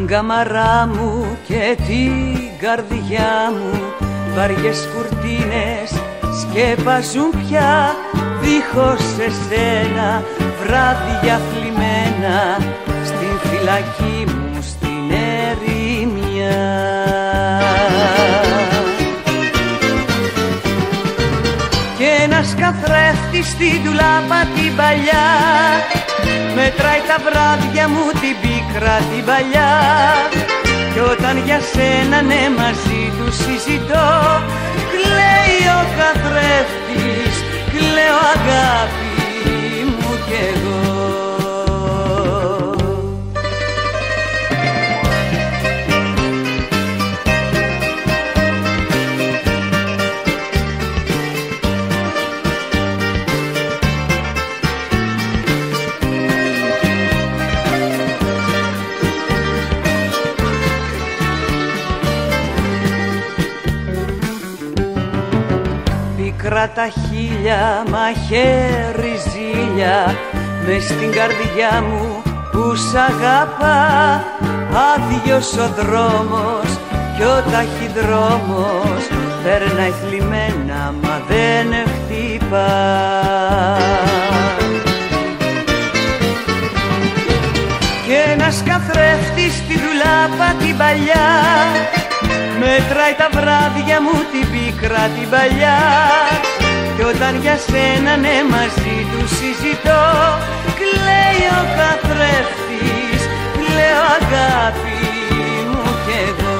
καμαρά μου και την καρδιά μου βαριές κουρτίνες σκεπάζουν πια δίχως εσένα βράδια θλιμμένα στην φυλακή μου στην ερημιά. Κι ένας καθρέφτης στην τουλάπα την παλιά μετράει τα βράδια μου την πίκρα την παλιά. Κι όταν για σένα ναι μαζί του συζητώ κλαίει ο καθρέφτης, κλαίω αγάπη μου κι εγώ. Πίκρα τα χείλια, μαχαίρι ζήλια μες στην καρδιά μου που σ' αγαπά. Άδειος ο δρόμος κι ο ταχυδρόμος περνάει θλιμμένα μα δεν χτυπά. Κι ένας καθρέφτης στη δουλάπα την παλιά μετράει τα βράδια μου την πίκρα την παλιά. Κι όταν για σένα ναι μαζί του συζητώ κλαίει ο καθρέφτης, κλαίω αγάπη μου κι εγώ.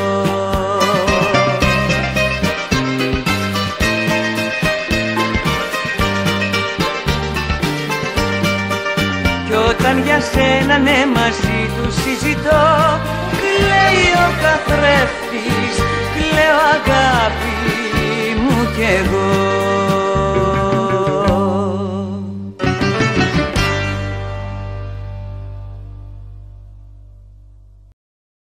Κι όταν για σένα ναι μαζί του συζητώ κλαίει ο καθρέφτης, κλαίω αγάπη μου κι εγώ.